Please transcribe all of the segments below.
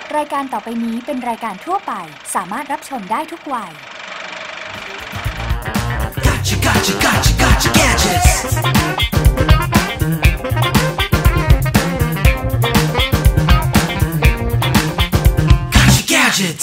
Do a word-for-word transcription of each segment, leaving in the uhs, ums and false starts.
รายการต่อไปนี้เป็นรายการทั่วไปสามารถรับชมได้ทุกวัย Gotcha, gotcha, gotcha, gotcha gadgets. Gotcha gadgets.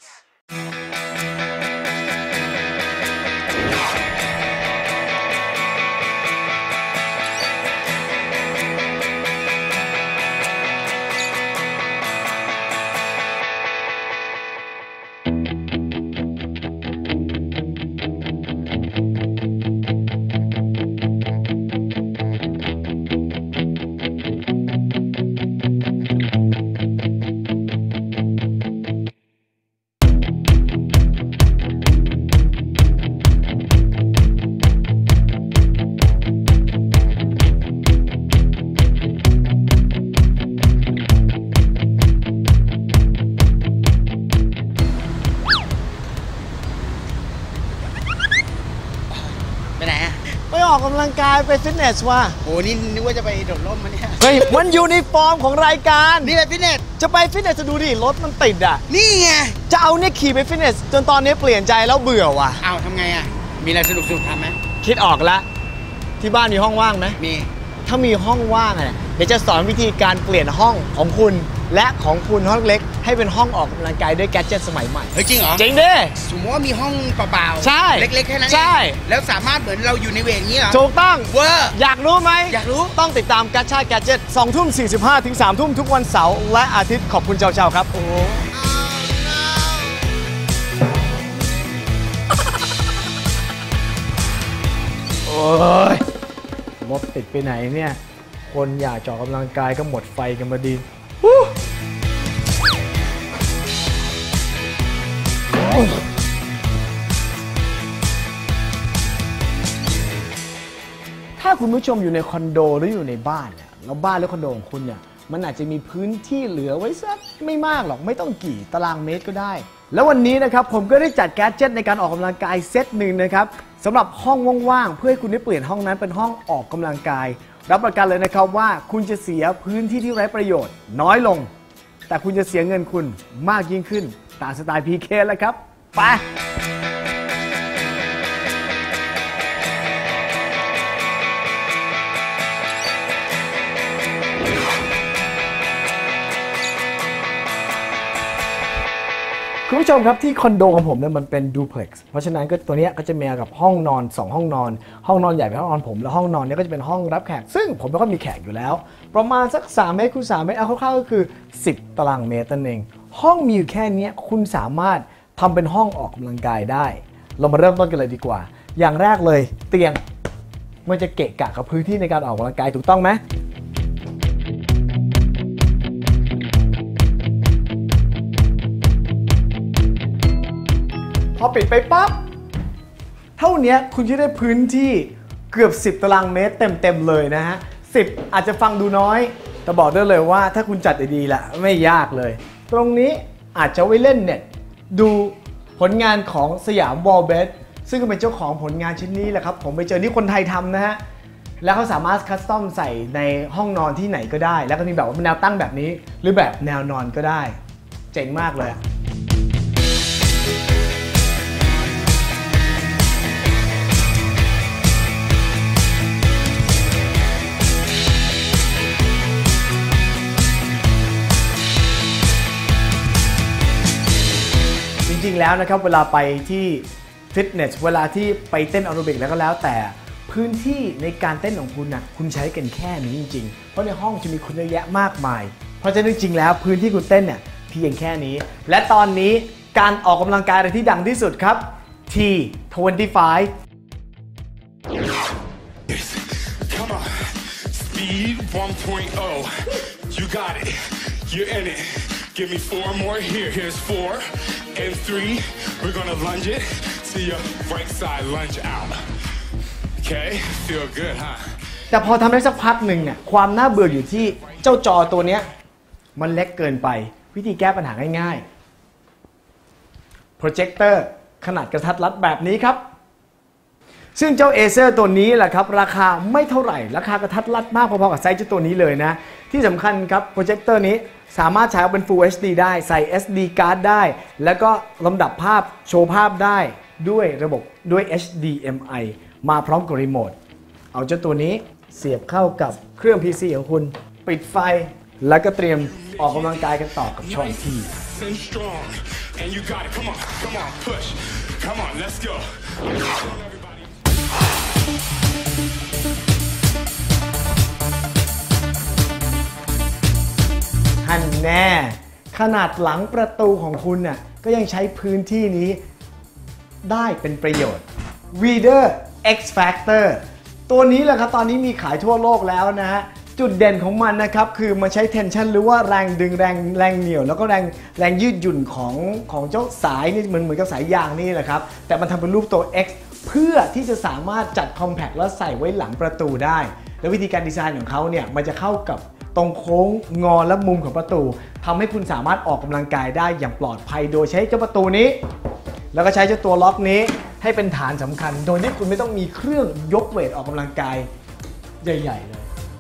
ออกกำลังกายไปฟิตเนสว่ะโอ้นี่นึกว่าจะไปโดดร่มมาเนี่ยเฮ้ยมันยูนิฟอร์มของรายการนี่ไปฟิตเนสจะไปฟิตเนสจะดูดิรถมันติดอ่ะนี่ไงจะเอาเนี่ยขี่ไปฟิตเนสจนตอนนี้เปลี่ยนใจแล้วเบื่อว่ะอ้าวทำไงอ่ะมีอะไรสนุกสนุกทำไหมคิดออกแล้วที่บ้านมีห้องว่างไหมมีถ้ามีห้องว่างอ่ะเดี๋ยวจะสอนวิธีการเปลี่ยนห้องของคุณและของคุณห้องเล็กให้เป็นห้องออกกำลังกายด้วยแกดเจ็ตสมัยใหม่เฮ้ยจริงเหรอจริงดิสมมติว่ามีห้องเปล่าๆใช่เล็กๆแค่นั้นใช่แล้วสามารถเหมือนเราอยู่ในเวทอย่างนี้เหรอถูกต้องเวอร์อยากรู้ไหมอยากรู้ต้องติดตามกัชชาแกดเจ็ตสองทุ่มสี่สิบห้าถึงสามทุ่มทุกวันเสาร์และอาทิตย์ขอบคุณเจ้าๆครับโอ้โอ้ยรถติดไปไหนเนี่ยคนอยากออกกำลังกายก็หมดไฟกันมาดีถ้าคุณผู้ชมอยู่ในคอนโดหรืออยู่ในบ้านเนี่ยแล้วบ้านหรือคอนโดของคุณเนี่ยมันอาจจะมีพื้นที่เหลือไว้สักไม่มากหรอกไม่ต้องกี่ตารางเมตรก็ได้แล้ววันนี้นะครับผมก็ได้จัดแกดเจ็ตในการออกกำลังกายเซตหนึ่งนะครับสำหรับห้องว่างๆเพื่อให้คุณได้เปลี่ยนห้องนั้นเป็นห้องออกกำลังกายรับประกันเลยนะครับว่าคุณจะเสียพื้นที่ที่ไร้ประโยชน์น้อยลงแต่คุณจะเสียเงินคุณมากยิ่งขึ้นตามสไตล์ พี เค แล้วครับไปคุณผู้ชมครับที่คอนโดของผมเนี่ยมันเป็นดูเพล็กซ์เพราะฉะนั้นก็ตัวนี้ก็จะมีกับห้องนอนสองห้องนอนห้องนอนใหญ่เป็นห้องนอนผมแล้วห้องนอนนี้ก็จะเป็นห้องรับแขกซึ่งผมก็มีแขกอยู่แล้วประมาณสักสามเมตรคูณสามเมตรเอาคร่าวๆก็คือสิบตารางเมตรนั่นเองห้องมีอยู่แค่นี้คุณสามารถทำเป็นห้องออกกำลังกายได้เรามาเริ่มต้นกันเลยดีกว่าอย่างแรกเลยเตียงมันจะเกะกะกับพื้นที่ในการออกกำลังกายถูกต้องไหมพอปิดไปปั๊บเท่านี้คุณจะได้พื้นที่เกือบสิบตารางเมตรเต็มๆเลยนะฮะสิบอาจจะฟังดูน้อยแต่บอกได้เลยว่าถ้าคุณจัดดีๆแหละไม่ยากเลยตรงนี้อาจจะไว้เล่นเน็ตดูผลงานของสยามวอลเบสซึ่งก็เป็นเจ้าของผลงานชิ้นนี้แหละครับผมไปเจอที่คนไทยทำนะฮะแล้วเขาสามารถคัสตอมใส่ในห้องนอนที่ไหนก็ได้แล้วก็มีแบบว่าแนวตั้งแบบนี้หรือแบบแนวนอนก็ได้เจ๋งมากเลยจริงๆแล้วนะครับเวลาไปที่ฟิตเนสเวลาที่ไปเต้นแอโรบิกแล้วก็แล้วแต่พื้นที่ในการเต้นของคุณนะคุณใช้กันแค่นี้จริงๆเพราะในห้องจะมีคนเยอะแยะมากมายเพราะฉะนั้นจริงๆแล้วพื้นที่คุณเต้นเนี่ยเพียงแค่นี้และตอนนี้การออกกำลังกายอะไรที่ดังที่สุดครับ ที ยี่สิบห้า Come on. Speed วัน You got it. You're in it. Give me four more here. Here's four and three. We're gonna lunge it to your right side. Lunge out. Okay? Feel good, huh? แต่พอทำได้สักพักหนึ่งเนี่ยความน่าเบื่ออยู่ที่เจ้าจอตัวเนี้ยมันเล็กเกินไปวิธีแก้ปัญหาง่ายๆโปรเจคเตอร์ขนาดกระทัดรัดแบบนี้ครับซึ่งเจ้า Acer ตัวนี้แหละครับราคาไม่เท่าไหร่ราคากระทัดรัดมากพอๆกับไซส์เจ้าตัวนี้เลยนะที่สำคัญครับโปรเจคเตอร์นี้สามารถใช้เป็น Full เอช ดี ได้ใส่ เอส ดี card ได้แล้วก็ลำดับภาพโชว์ภาพได้ด้วยระบบด้วย เอช ดี เอ็ม ไอ มาพร้อมกับรีโมทเอาเจ้าตัวนี้เสียบเข้ากับเครื่อง พี ซี ของคุณปิดไฟแล้วก็เตรียมออกกำลังกายกันต่อกับช่องที่ฮันแน่ขนาดหลังประตูของคุณน่ะก็ยังใช้พื้นที่นี้ได้เป็นประโยชน์ Reader X Factor ตัวนี้แหละครับตอนนี้มีขายทั่วโลกแล้วนะฮะจุดเด่นของมันนะครับคือมันใช้ tension หรือว่าแรงดึงแรงแรงเหนี่ยวแล้วก็แรงแรงยืดหยุ่นของของเจ้าสายนี่เหมือนเหมือนกับสายยางนี่แหละครับแต่มันทำเป็นรูปตัว X เพื่อที่จะสามารถจัด compact แล้วใส่ไว้หลังประตูได้แล้ววิธีการดีไซน์ของเขาเนี่ยมันจะเข้ากับตรงโค้งงอและมุมของประตูทำให้คุณสามารถออกกำลังกายได้อย่างปลอดภัยโดยใช้เจ้าประตูนี้แล้วก็ใช้เจ้าตัวล็อกนี้ให้เป็นฐานสำคัญโดยที่คุณไม่ต้องมีเครื่องยกเวทออกกำลังกายใหญ่ๆเลย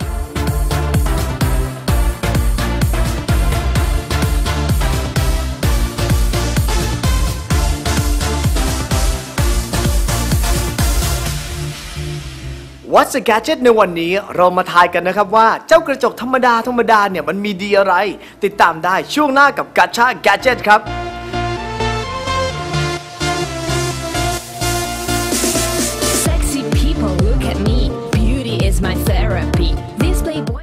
What's a Gadget ในวันนี้เรามาทายกันนะครับว่าเจ้ากระจกธรรมดาธรรมดาเนี่ยมันมีดีอะไรติดตามได้ช่วงหน้ากับ Gacha Gadget ครับ Sexy people look at me beauty is my therapy this playboy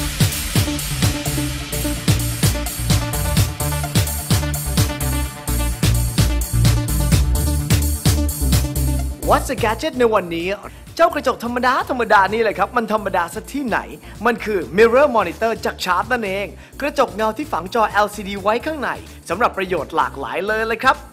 What's a Gadget ในวันนี้เจ้ากระจกธรรมดาธรรมดานี่แหละครับมันธรรมดาซะที่ไหนมันคือ Mirror Monitor จากชาร์ปนั่นเองกระจกเงาที่ฝังจอ แอล ซี ดี ไว้ข้างในสำหรับประโยชน์หลากหลายเลยเลยครับ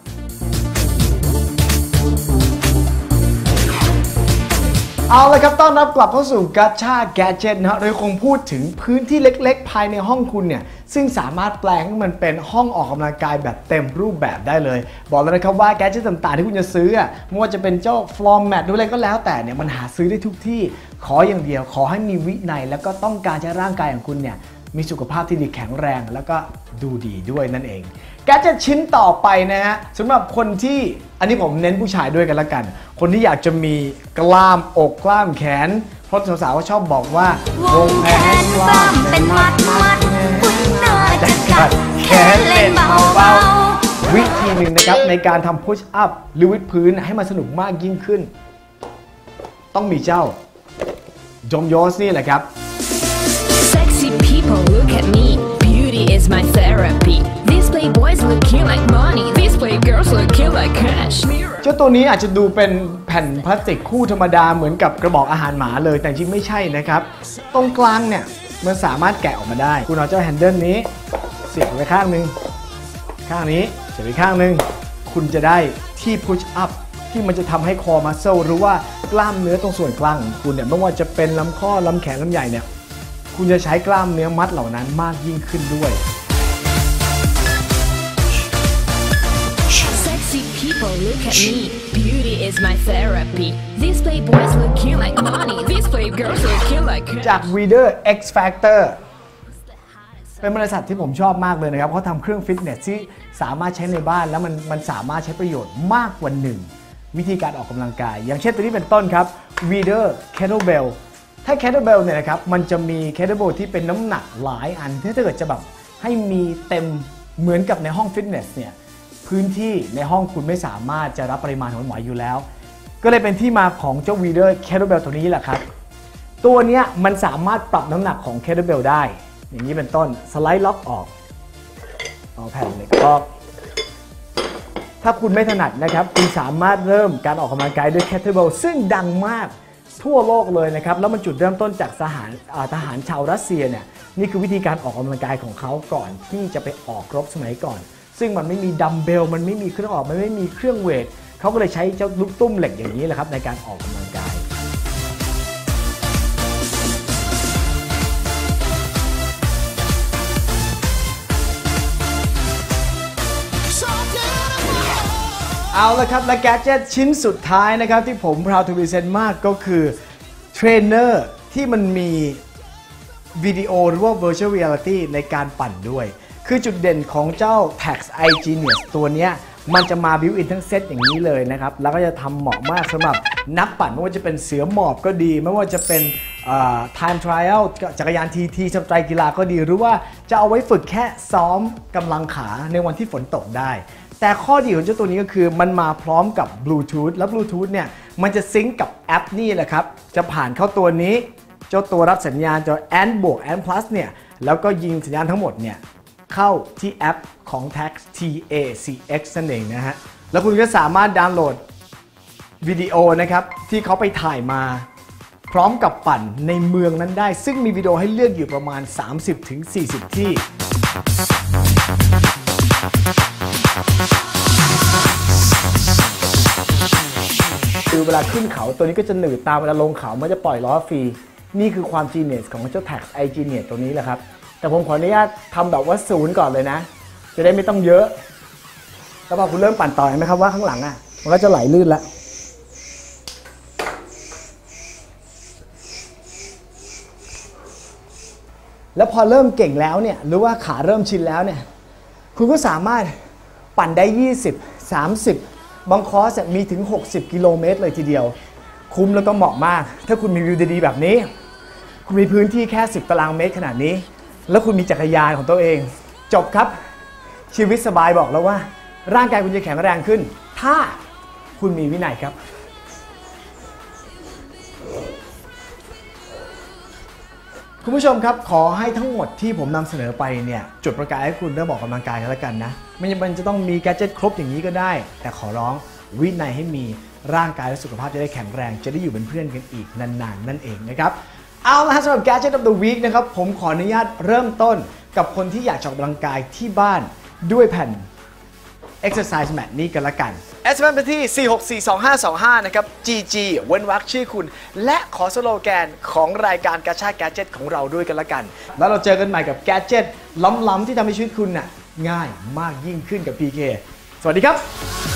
เอาละครับต้อนรับกลับเข้าสู่ Gacha Gadget นะฮะเราคงพูดถึงพื้นที่เล็กๆภายในห้องคุณเนี่ยซึ่งสามารถแปลงให้มันเป็นห้องออกกำลังกายแบบเต็มรูปแบบได้เลยบอกเลยนะครับว่า Gadget ต่างๆที่คุณจะซื้อไม่ว่าจะเป็นเจ้า Floor Mat หรืออะไรก็แล้วแต่เนี่ยมันหาซื้อได้ทุกที่ขออย่างเดียวขอให้มีวินัยแล้วก็ต้องการให้ร่างกายของคุณเนี่ยมีสุขภาพที่ดีแข็งแรงแล้วก็ดูดีด้วยนั่นเองGadget ชิ้นต่อไปนะฮะสำหรับคนที่อันนี้ผมเน้นผู้ชายด้วยกันละกันคนที่อยากจะมีกล้ามอกกล้ามแขนเพราะสาวๆก็ชอบบอกว่าวงแขนกล้ามเป็นมัดมัดคุณน่าจะกัดแขนเล่นเบาๆวิธีหนึ่งนะครับในการทำ push up หรือวิดพื้นให้มันสนุกมากยิ่งขึ้นต้องมีเจ้าจมโยสนี่แหละครับ Sexy people look at me beauty is my therapy these playboys looking like money these playgirls looking like cash เจ้าตัวนี้อาจจะดูเป็นแผ่นพลาสติกคู่ธรรมดาเหมือนกับกระบอกอาหารหมาเลยแต่จริงไม่ใช่นะครับตรงกลางเนี่ยมันสามารถแกะออกมาได้คุณเอาเจ้าแฮนเดิลนี้เสียบไปข้างนึงข้างนี้เสียบไปข้างนึงคุณจะได้ที่ push up ที่มันจะทำให้คอมัสเซลหรือว่ากล้ามเนื้อตรงส่วนกลางของคุณเนี่ยไม่ว่าจะเป็นลำข้อลำแขนลำใหญ่เนี่ยคุณจะใช้กล้ามเนื้อมัดเหล่านั้นมากยิ่งขึ้นด้วย Sexy people look at me beauty is my therapy these playboys looking like money these playgirls looking like จาก Reader X Factor เป็นบริษัทที่ผมชอบมากเลยนะครับเขาทำเครื่องฟิตเนสที่สามารถใช้ในบ้านแล้วมันมันสามารถใช้ประโยชน์มากกว่าหนึ่งวิธีการออกกำลังกายอย่างเช่นตัวนี้เป็นต้นครับ Reader Kettlebell ถ้า Kettlebell เนี่ยนะครับมันจะมี Kettlebell ที่เป็นน้ำหนักหลายอันถ้าเกิดจะแบบให้มีเต็มเหมือนกับในห้องฟิตเนสเนี่ยพื้นที่ในห้องคุณไม่สามารถจะรับปริมาณของไหวอยู่แล้วก็เลยเป็นที่มาของเจ้า Reader Kettlebell ตัวนี้แหละครับตัวนี้มันสามารถปรับน้ำหนักของ Kettlebell ได้อย่างนี้เป็นต้นสไลด์ล็อกออกเอาแผ่นเหล็กออกถ้าคุณไม่ถนัดนะครับคุณสามารถเริ่มการออกกำลังกายด้วย Kettlebell ซึ่งดังมากทั่วโลกเลยนะครับแล้วมันจุดเริ่มต้นจากทหารทหารชาวรัสเซียเนี่ยนี่คือวิธีการออกกำลังกายของเขาก่อนที่จะไปออกรบสมัยก่อนซึ่งมันไม่มีดัมเบลมันไม่มีเครื่องออกมันไม่มีเครื่องเวทเขาก็เลยใช้เจ้าลูกตุ้มเหล็กอย่างนี้แหละครับในการออกกำลังกายเอาละครับและแกดเจ็ตชิ้นสุดท้ายนะครับที่ผม proud to present มากก็คือเทรนเนอร์ที่มันมีวิดีโอหรือว่า virtual reality ในการปั่นด้วยคือจุดเด่นของเจ้า Tacx iGenius ตัวเนี้ยมันจะมา built in ทั้งเซตอย่างนี้เลยนะครับแล้วก็จะทำเหมาะมากสำหรับนักปั่นไม่ว่าจะเป็นเสือหมอบก็ดีไม่ว่าจะเป็น time trial จักรยาน ที ที สไตล์กีฬาก็ดีหรือว่าจะเอาไว้ฝึกแค่ซ้อมกำลังขาในวันที่ฝนตกได้แต่ข้อดีของเจ้าตัวนี้ก็คือมันมาพร้อมกับบลูทูธและบลูทูธเนี่ยมันจะซิงก์กับแอปนี่แหละครับจะผ่านเข้าตัวนี้เจ้าตัวรับสัญญาณจอ Ant บวก Ant Plus เนี่ยแล้วก็ยิงสัญญาณทั้งหมดเนี่ยเข้าที่แอปของ Tacx ที เอ ซี เอ็กซ์ นั่นเองนะฮะแล้วคุณก็สามารถดาวน์โหลดวิดีโอนะครับที่เขาไปถ่ายมาพร้อมกับปั่นในเมืองนั้นได้ซึ่งมีวิดีโอให้เลือกอยู่ประมาณ สามสิบถึงสี่สิบ ที่คือเวลาขึ้นเขาตัวนี้ก็จะหนืดตามเวลาลงเขามันจะปล่อยล้อฟรีนี่คือความ Genius ของเจ้า Tacx iGenius ตัวนี้แหละครับแต่ผมขออนุญาตทำแบบว่าศูนย์ก่อนเลยนะจะได้ไม่ต้องเยอะแล้วพอคุณเริ่มปั่นต่อเห็นไหมครับว่าข้างหลังอ่ะมันก็จะไหลลื่นแล้วแล้วพอเริ่มเก่งแล้วเนี่ยหรือว่าขาเริ่มชินแล้วเนี่ยคุณก็สามารถปั่นได้ยี่สิบ สามสิบบางคอร์สมีถึงหกสิบกิโลเมตรเลยทีเดียวคุ้มแล้วก็เหมาะมากถ้าคุณมีวิวดีๆแบบนี้คุณมีพื้นที่แค่สิบตารางเมตรขนาดนี้แล้วคุณมีจักรยานของตัวเองจบครับชีวิตสบายบอกแล้วว่าร่างกายคุณจะแข็งแรงขึ้นถ้าคุณมีวินัยครับคุณผู้ชมครับขอให้ทั้งหมดที่ผมนำเสนอไปเนี่ยจุดประกายให้คุณเริ่มออกกำลังกายกันแล้วกันนะไม่จำเป็นจะต้องมีแกดเจ็ตครบอย่างนี้ก็ได้แต่ขอร้องวินัยให้มีร่างกายและสุขภาพจะได้แข็งแรงจะได้อยู่เป็นเพื่อนกันอีกนานๆนั่นเองนะครับเอาละสำหรับ Gadget of the Week นะครับผมขออนุญาตเริ่มต้นกับคนที่อยากออกกำลังกายที่บ้านด้วยแผ่น Exercise Mat นี้กันละกัน เอส เอ็ม เอส ไปที่ สี่ หก สี่ สอง ห้า สอง ห้า นะครับ จี จี เว้นวรรคชื่อคุณและขอสโลแกนของรายการกาชาด Gadget ของเราด้วยกันละกันแล้วเราเจอกันใหม่กับ Gadget ล้ำๆที่ทำให้ชีวิตคุณน่ะง่ายมากยิ่งขึ้นกับ พี เค สวัสดีครับ